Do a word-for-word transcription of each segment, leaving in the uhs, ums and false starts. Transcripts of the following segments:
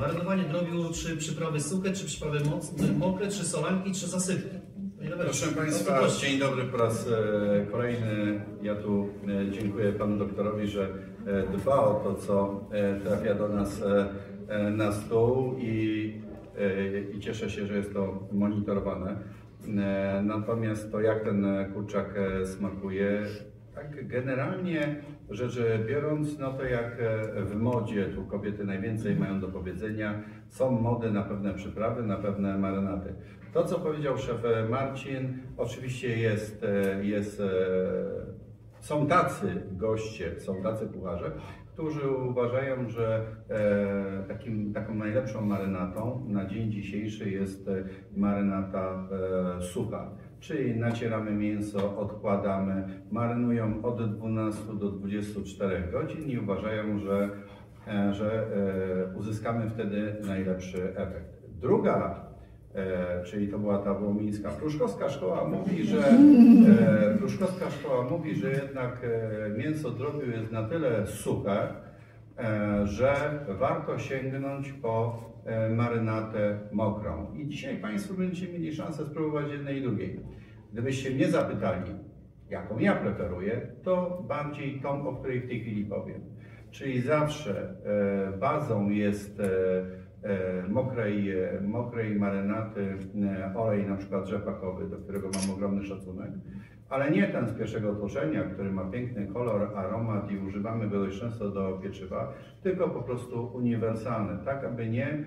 Marynowanie drobiu, czy przyprawy suche, czy przyprawy mokre, czy solanki, czy zasypki? Proszę Państwa, dzień dobry po raz kolejny. Ja tu dziękuję Panu doktorowi, że dba o to, co trafia do nas na stół i, i cieszę się, że jest to monitorowane. Natomiast to, jak ten kurczak smakuje, tak generalnie rzecz biorąc, no to jak w modzie, tu kobiety najwięcej mają do powiedzenia, są mody na pewne przyprawy, na pewne marynaty. To, co powiedział szef Marcin, oczywiście jest, jest, są tacy goście, są tacy kucharze, którzy uważają, że takim, taką najlepszą marynatą na dzień dzisiejszy jest marynata sucha. Czyli nacieramy mięso, odkładamy, marynują od dwunastu do dwudziestu czterech godzin i uważają, że, że uzyskamy wtedy najlepszy efekt. Druga, czyli to była ta włomińska, pruszkowska szkoła mówi, że pruszkowska szkoła mówi, że jednak mięso drobiu jest na tyle suche, że warto sięgnąć po marynatę mokrą. I dzisiaj Państwo będziecie mieli szansę spróbować jednej i drugiej. Gdybyście mnie zapytali, jaką ja preferuję, to bardziej tą, o której w tej chwili powiem. Czyli zawsze bazą jest mokrej, mokrej marynaty olej na przykład rzepakowy, do którego mam ogromny szacunek, ale nie ten z pierwszego tłoczenia, który ma piękny kolor, aromat i używamy go dość często do pieczywa, tylko po prostu uniwersalny, tak aby nie,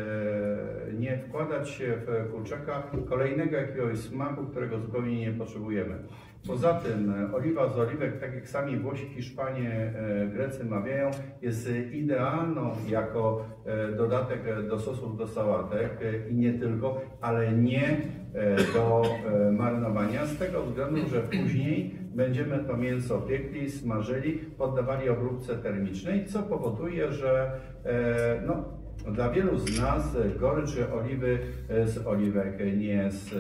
nie wkładać się w kurczaka kolejnego jakiegoś smaku, którego zupełnie nie potrzebujemy. Poza tym oliwa z oliwek, tak jak sami Włosi, Hiszpanie, Grecy mawiają, jest idealną jako dodatek do sosów, do sałatek i nie tylko, ale nie do marynowania, z tego względu, że później będziemy to mięso piekli, smażyli, poddawali obróbce termicznej, co powoduje, że no, dla wielu z nas gorycz oliwy z oliwek nie jest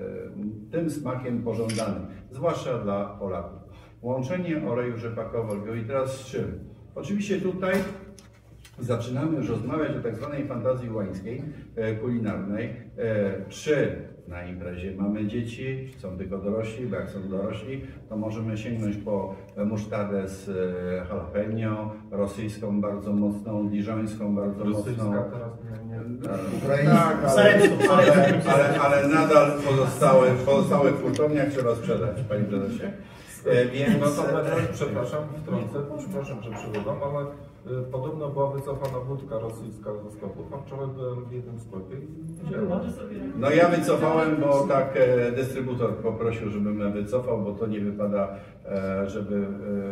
tym smakiem pożądanym, zwłaszcza dla Polaków. Łączenie oleju rzepakowego i teraz z czym? Oczywiście tutaj zaczynamy już rozmawiać o tak zwanej fantazji łańskiej, kulinarnej. Czy na imprezie mamy dzieci, są tylko dorośli, bo jak są dorośli, to możemy sięgnąć po musztardę z jalapeno, rosyjską bardzo mocną, diżońską bardzo Rosyjska mocną. teraz nie, nie. Tak, ale, ale, ale, ale nadal pozostałe, pozostałe w hurtowniach trzeba sprzedać, Panie Prezesie. Więc... No to będę, przepraszam, wtrącę, przepraszam, że przewodam, ale y, podobno była wycofana wódka rosyjska ze sklepu. Tam wczoraj byłem w jednym sklepie i widziałem. No ja wycofałem, bo tak e, dystrybutor poprosił, żebym wycofał, bo to nie wypada, e, żeby e,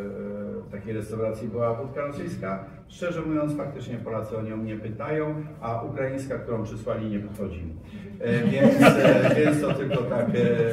w takiej restauracji była wódka rosyjska. Szczerze mówiąc, faktycznie Polacy o nią nie pytają, a ukraińska, którą przysłali, nie podchodzi. E, więc, e, więc to tylko tak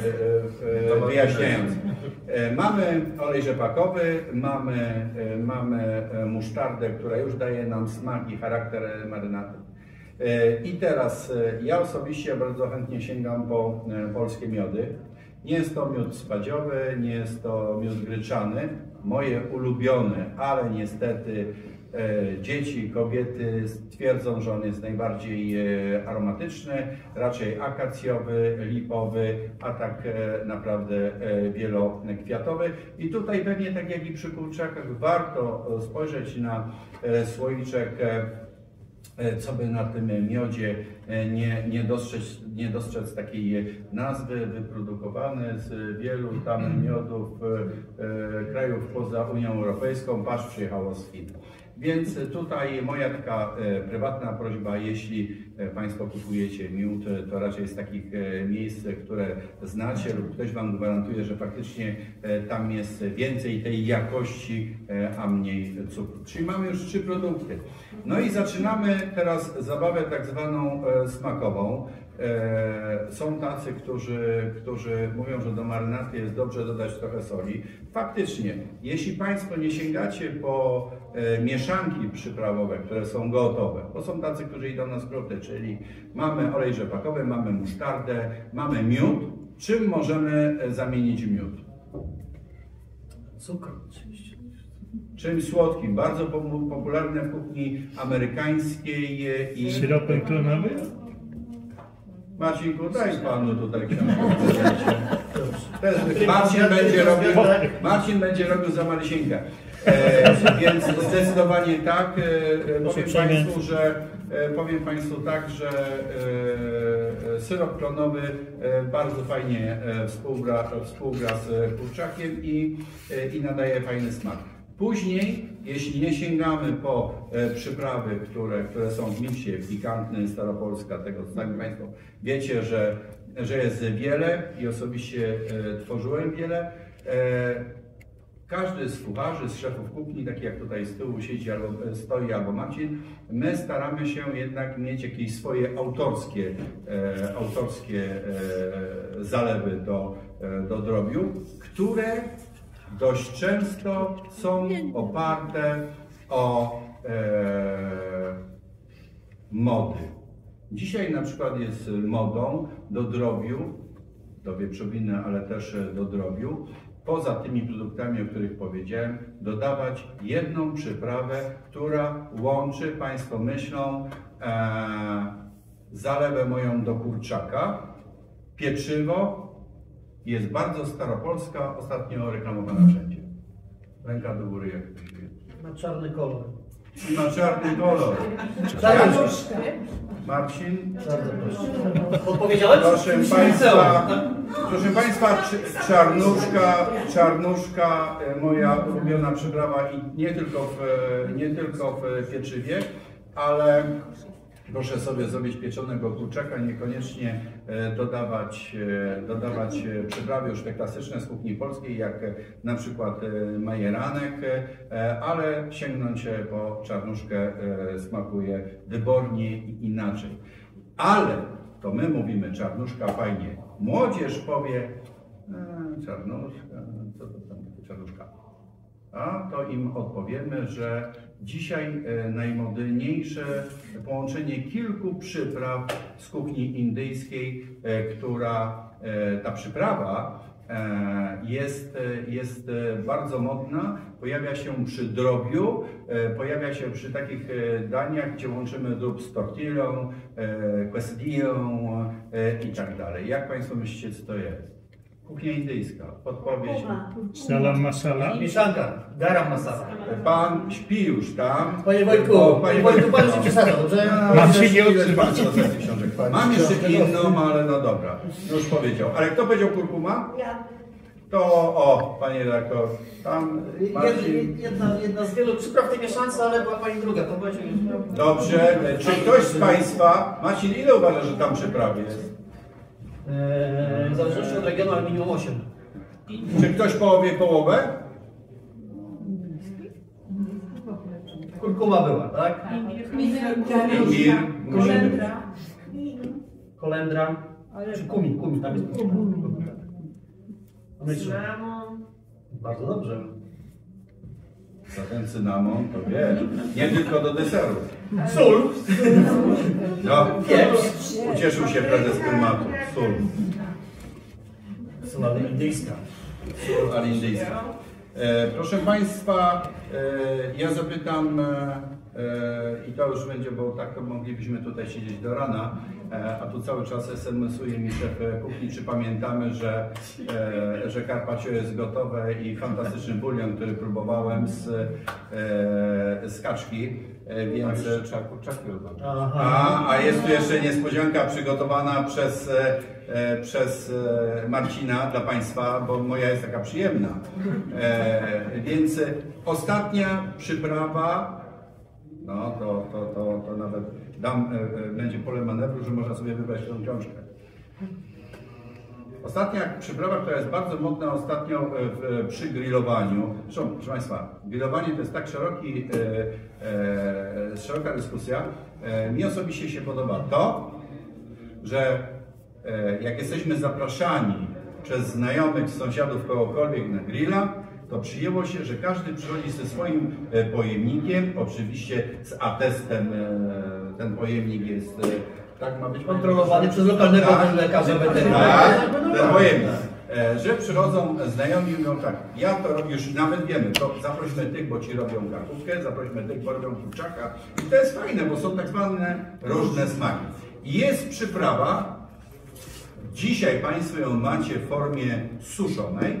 e, e, wyjaśniając. E, mamy olej rzepakowy, mamy, e, mamy musztardę, która już daje nam smak i charakter marynaty. E, I teraz e, ja osobiście bardzo chętnie sięgam po e, polskie miody. Nie jest to miód spadziowy, nie jest to miód gryczany, moje ulubione, ale niestety e, dzieci, kobiety twierdzą, że on jest najbardziej e, aromatyczny, raczej akacjowy, lipowy, a tak e, naprawdę e, wielokwiatowy. I tutaj pewnie tak jak i przy kurczakach warto spojrzeć na e, słoiczek, e, co by na tym miodzie nie, nie, dostrzec, nie dostrzec takiej nazwy, wyprodukowany z wielu tam miodów e, krajów poza Unią Europejską, patrz, przyjechało z Chin. Więc tutaj moja taka e, prywatna prośba, jeśli Państwo kupujecie miód, to raczej z takich e, miejsc, które znacie lub ktoś Wam gwarantuje, że faktycznie e, tam jest więcej tej jakości, e, a mniej cukru. Czyli mamy już trzy produkty. No i zaczynamy teraz zabawę tak zwaną e, smakową. E, są tacy, którzy, którzy mówią, że do marynaty jest dobrze dodać trochę soli. Faktycznie, jeśli Państwo nie sięgacie po e, mieszanki przyprawowe, które są gotowe, bo są tacy, którzy idą na skróty, czyli mamy olej rzepakowy, mamy musztardę, mamy miód. Czym możemy zamienić miód? Cukr oczywiście. czymś słodkim, bardzo popularne w kuchni amerykańskiej i... Syropem klonowym? Marcinku, daj panu tutaj książkę. Marcin będzie robił, Marcin będzie robił za Marcinkę. E, więc zdecydowanie tak. E, powiem Państwu, że e, powiem Państwu tak, że e, syrop klonowy e, bardzo fajnie e, współgra, współgra z kurczakiem i, e, i nadaje fajny smak. Później, jeśli nie sięgamy po e, przyprawy, które, które są w miksie, pikantny, staropolska, tego sami Państwo wiecie, że, że jest wiele i osobiście e, tworzyłem wiele. E, Każdy z kucharzy, z szefów kuchni, taki jak tutaj z tyłu siedzi albo stoi, albo Marcin, my staramy się jednak mieć jakieś swoje autorskie, e, autorskie e, zalewy do, e, do drobiu, które dość często są oparte o e, mody. Dzisiaj na przykład jest modą do drobiu, do wieprzowiny, ale też do drobiu, poza tymi produktami, o których powiedziałem, dodawać jedną przyprawę, która łączy, Państwo myślą, e, zalewę moją do kurczaka, pieczywo, jest bardzo staropolska, ostatnio reklamowana wszędzie. Ręka do góry, jak ktoś wie. Ma czarny kolor. I ma czarny kolor. Czarnuszka. Marcin? Odpowiedziałem? Proszę Państwa, proszę Państwa, czarnuszka, czarnuszka, moja ulubiona przyprawa i nie tylko w, nie tylko w pieczywie, ale proszę sobie zrobić pieczonego kurczaka, niekoniecznie dodawać, dodawać przyprawy już te klasyczne z kuchni polskiej, jak na przykład majeranek, ale sięgnąć po czarnuszkę smakuje wybornie i inaczej. Ale to my mówimy czarnuszka fajnie. Młodzież powie, e, czarnuszka, co to tam czarnuszka? A to im odpowiemy, że dzisiaj e, najmodniejsze połączenie kilku przypraw z kuchni indyjskiej, e, która e, ta przyprawa e, jest, e, jest e, bardzo modna, pojawia się przy drobiu, e, pojawia się przy takich e, daniach, gdzie łączymy drób z tortillą, e, quesadillą e, i tak dalej. Jak Państwo myślicie, co to jest? Kuchnia indyjska, podpowiedź. Salam masala. Mieszanka, garam masala. Pan śpi już tam. Panie Wojtku, Bo- Panie Wojtku, Pan się przesadza, dobrze? Mam się nie Ile odzywać. pan do tych książek? Mam jeszcze inną, ale no dobra, już powiedział. Ale kto powiedział kurkuma? Ja. To o, panie redaktor, tam Marcin. Jedna, jedna z wielu przypraw tej mieszance, ale była Pani druga, to będzie już... Dobrze, czy ktoś z Państwa, Marcin, ile uważa, że tam przyprawy jest? Eee, w zależności od regionu, ale minimum osiem. Czy ktoś połowie połowę? Kurkuma była, tak? Mir, musimy. Kolendra. Czy kumin, kumin, tam jest kumin. Bardzo dobrze. Za ten cynamon, to wiesz, nie tylko do deseru. Sól. No, Pieprz. ucieszył się prezes tematu. Sól. Sól indyjska. Sól alindyjska. E, proszę Państwa, e, ja zapytam, e, e, i to już będzie, bo tak to moglibyśmy tutaj siedzieć do rana, e, a tu cały czas es em esuje mi szef kuchni, czy pamiętamy, że, e, że carpaccio jest gotowe i fantastyczny bulion, który próbowałem z, e, z kaczki, e, więc... Trzeba kurczaki robić. A, a jest tu jeszcze niespodzianka przygotowana przez, e, przez e, Marcina dla Państwa, bo moja jest taka przyjemna. E, więc ostatnia przyprawa, no to, to, to, to nawet dam, e, będzie pole manewru, że można sobie wybrać tę książkę. Ostatnia przyprawa, która jest bardzo modna ostatnio w, przy grillowaniu. Zresztą, proszę Państwa, grillowanie to jest tak szeroki, e, e, szeroka dyskusja. E, mi osobiście się podoba to, że e, jak jesteśmy zapraszani przez znajomych, sąsiadów, kogokolwiek na grilla, to przyjęło się, że każdy przychodzi ze swoim e, pojemnikiem, oczywiście z atestem, e, ten pojemnik jest... E, tak ma być Kontrolowany przez lokalnego tak, lekarza weterynarii. tak, ten pojemnik. e, że przychodzą znajomi i mówią tak, ja to robię, już nawet wiemy, to zaprośmy tych, bo ci robią gotówkę, zaprośmy tych, bo robią kurczaka. I to jest fajne, bo są tak zwane różne smaki. Jest przyprawa, dzisiaj Państwo ją macie w formie suszonej,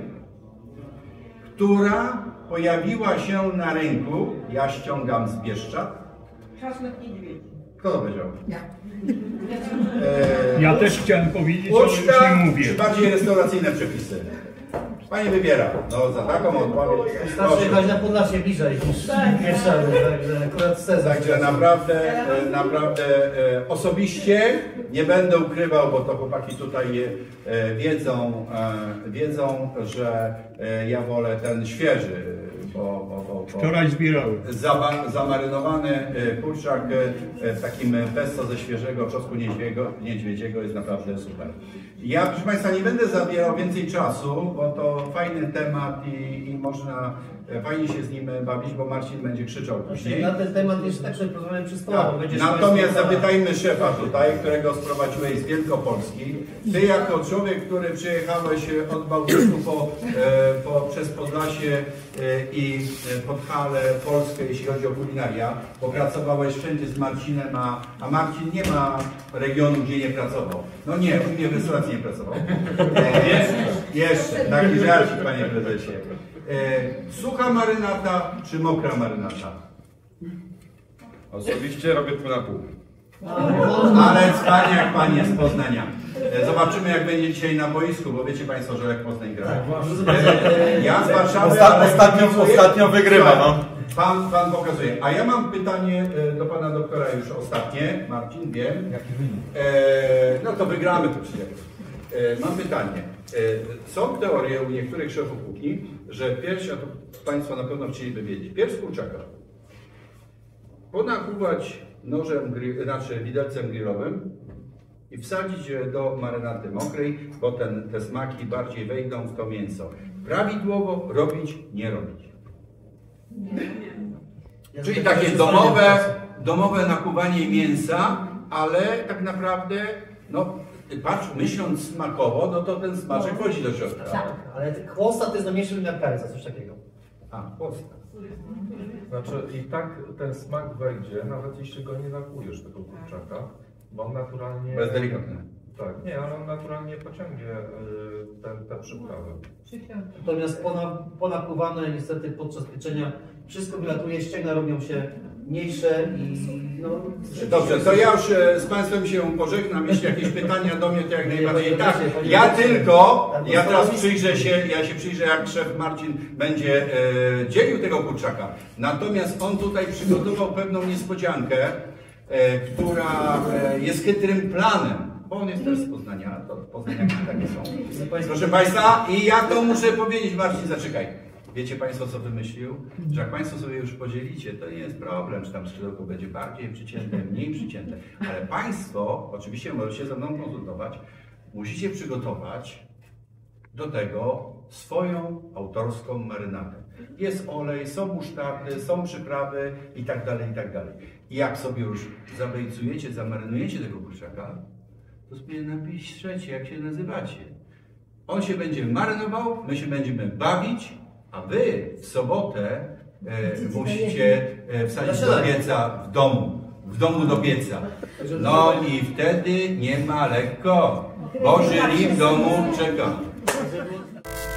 która pojawiła się na rynku, ja ściągam z Bieszczad. Czosnek niedźwiedzi. Kto to powiedział? Ja. Eee, Ja też chciałem powiedzieć, ale już uczta, nie mówię. czy bardziej restauracyjne przepisy? Pani wybiera. No za taką odpowiedź. Starszy jechać na Podlasie bliżej niż Bieszczady, także akurat Cezar. Także naprawdę, e, naprawdę e, osobiście nie będę ukrywał, bo to chłopaki tutaj e, wiedzą, e, wiedzą, że e, ja wolę ten świeży, bo, bo, bo, bo Wczoraj zbierałem. zaba, zamarynowany e, kurczak e, w takim pesto ze świeżego czosnku niedźwiedziego, niedźwiedziego jest naprawdę super. Ja, proszę Państwa, nie będę zabierał więcej czasu, bo to fajny temat i, i można e, fajnie się z nim bawić, bo Marcin będzie krzyczał później. Na ten temat jeszcze tak sobie porozmawiamy przy stole. bo będziesz Natomiast państwo- zapytajmy szefa tutaj, którego sprowadziłeś z Wielkopolski. Ty jako człowiek, który przyjechałeś od Bałtyku po, e, po, przez Podlasie e, i e, Podhale, Polskę, jeśli chodzi o kulinaria, bo pracowałeś wszędzie z Marcinem, a, a Marcin nie ma regionu, gdzie nie pracował. No nie, u mnie w restauracji nie pracował. E, jeszcze, taki żarcik, panie prezesie. E, sucha marynata czy mokra marynata? Osobiście robię pół na pół. Ale cwaniak pan jest z Poznania. E, Zobaczymy, jak będzie dzisiaj na boisku, bo wiecie Państwo, że Lech Poznań gra. E, Ja z Warszawy, Osta ale ostatnio, kibicuję. ostatnio wygrywa, no. Pan, pan pokazuje. A ja mam pytanie e, do pana doktora już ostatnie. Marcin, wiem. Jaki wynik? E, no to wygramy to przecież. E, mam pytanie. E, są teorie u niektórych szefów kuchni, że pierś, a to Państwo na pewno chcieliby wiedzieć, pierś z kurczaka ponakuwać nożem, grill, znaczy widelcem grillowym i wsadzić do marynaty mokrej, bo ten, te smaki bardziej wejdą w to mięso. Prawidłowo robić, nie robić. Czyli takie domowe, domowe nakuwanie mięsa, ale tak naprawdę, no patrz, myśląc smakowo, no to ten smaczek wchodzi do środka. Tak, ale chłosta to jest na mniejszym miarkarca, coś takiego. A, posta. Znaczy i tak ten smak wejdzie, nawet jeśli go nie nakujesz tego kurczaka, bo on naturalnie... Bo jest delikatny. Tak, nie, ale on naturalnie pociągnie y, ten, te przyprawy. Natomiast pona, ponakuwane niestety podczas pieczenia wszystko wylatuje, ścięgna robią się mniejsze i no... Dobrze, to ja już e, z Państwem się pożegnam. Jeśli jakieś pytania do mnie, to jak Nie, najbardziej panie tak. prezesie, panie Ja prezesie. tylko, Tak, ja teraz bo- przyjrzę się, ja się przyjrzę, jak szef Marcin będzie e, dzielił tego kurczaka. Natomiast on tutaj przygotował pewną niespodziankę, e, która e, jest chytrym planem. Bo on jest też z Poznania, to Poznaniaki takie są. Proszę Państwa, i ja to muszę powiedzieć, Marcin, zaczekaj. Wiecie Państwo, co wymyślił? Że jak Państwo sobie już podzielicie, to nie jest problem, czy tam skrzydełko będzie bardziej przycięte, mniej przycięte. Ale Państwo, oczywiście możecie ze mną konsultować, musicie przygotować do tego swoją autorską marynatę. Jest olej, są musztardy, są przyprawy i tak dalej, i tak dalej. I jak sobie już zabejcujecie, zamarynujecie tego kurczaka, to sobie napiszecie, jak się nazywacie. On się będzie marynował, my się będziemy bawić, a wy w sobotę e, musicie e, wsadzić do pieca w domu. W domu do pieca. No i wtedy nie ma lekko. Boży Lim w domu czeka.